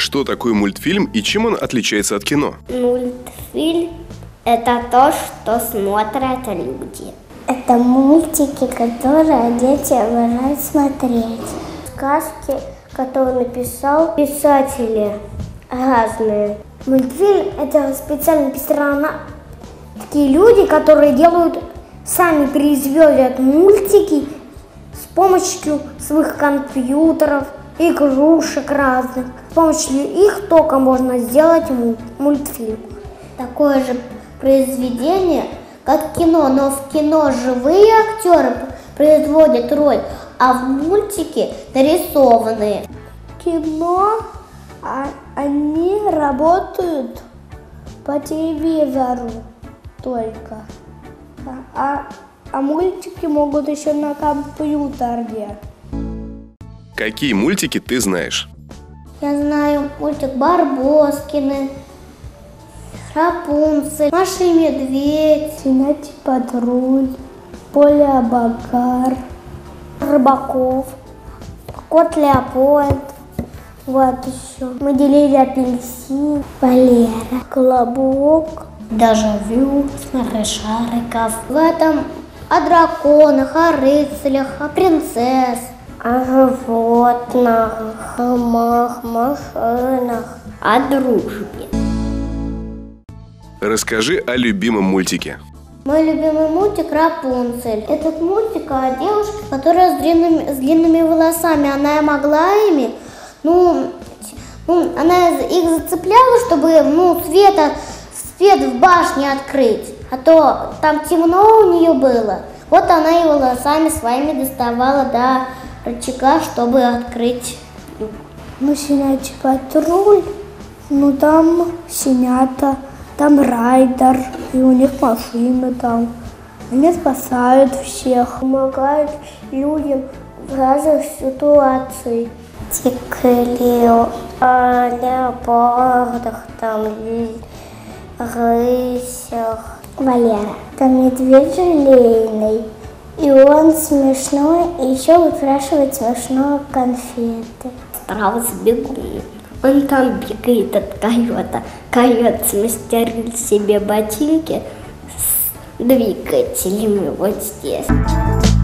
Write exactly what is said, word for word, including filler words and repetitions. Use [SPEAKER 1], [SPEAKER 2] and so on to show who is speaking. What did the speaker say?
[SPEAKER 1] Что такое мультфильм и чем он отличается от кино?
[SPEAKER 2] Мультфильм – это то, что смотрят люди.
[SPEAKER 3] Это мультики, которые дети обожают смотреть.
[SPEAKER 2] Сказки, которые написал писатели разные.
[SPEAKER 3] Мультфильм – это специально писали такие люди, которые делают, сами производят мультики с помощью своих компьютеров, игрушек разных. С помощью их только можно сделать мультфильм.
[SPEAKER 2] Такое же произведение, как кино, но в кино живые актеры производят роль, а в мультике нарисованные.
[SPEAKER 3] Кино, а, они работают по телевизору только, а, а мультики могут еще на компьютере.
[SPEAKER 1] Какие мультики ты знаешь?
[SPEAKER 2] Я знаю мультик «Барбоскины», «Рапунцель», «Маша и медведь»,
[SPEAKER 3] «Щенячий патруль», «Поли-Абакар», «Рыбаков», «Кот Леопольд». Вот еще. Мы делили апельсин, Валера, «Колобок»,
[SPEAKER 2] «Дежавю», «Смешариков». В этом о драконах, о рыцарях, о принцесс,
[SPEAKER 3] о животных, домах, машинах,
[SPEAKER 2] о дружбе.
[SPEAKER 1] Расскажи о любимом мультике.
[SPEAKER 2] Мой любимый мультик «Рапунцель». Этот мультик о девушке, которая с длинными, с длинными волосами. Она могла ими, ну, ну, она их зацепляла, чтобы, ну, света, свет в башне открыть. А то там темно у нее было. Вот она и волосами своими доставала до рычага, чтобы открыть люк.
[SPEAKER 3] Ну, «Щенячий патруль», ну, там щенята. Там райдер, и у них машины там. Они спасают всех, помогают людям в разных ситуациях.
[SPEAKER 2] Тик Лео, о леопардах, там, рысях.
[SPEAKER 3] Валера, там медведь желейный, и он смешной, и еще выпрашивает смешные конфеты.
[SPEAKER 2] Страус бегун. Он там бегает от койота. Койот смастерил себе ботинки с двигателями вот здесь.